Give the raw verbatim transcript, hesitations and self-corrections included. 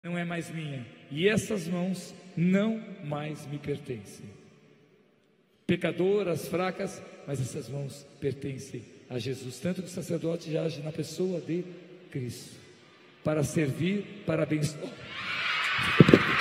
não é mais minha, e essas mãos não mais me pertencem. Pecadoras, fracas, mas essas mãos pertencem a Jesus. Tanto que o sacerdote já age na pessoa de Cristo, para servir, para abençoar.